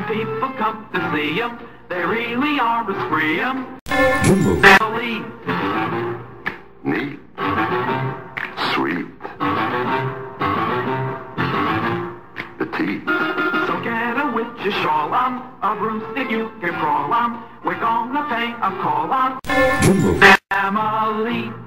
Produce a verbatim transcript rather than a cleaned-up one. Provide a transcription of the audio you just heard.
people come to see 'em, they really are a scream. Gimbel. Nelly. Neat. Sweet. Petite. So get a with your shawl on, a broomstick you can crawl on. We're gonna pay a call on Gimbel. Emily.